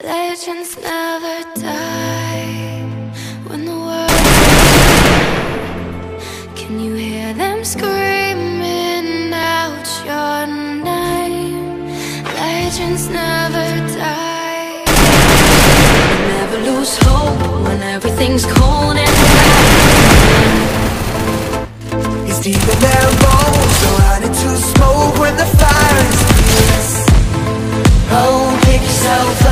Legends never die when the world's ends. Can you hear them screaming out your name? Legends never die. Never lose hope when everything's cold and black. It's deep in their bones, surrounded to smoke when the fire is fierce. Oh, pick yourself up.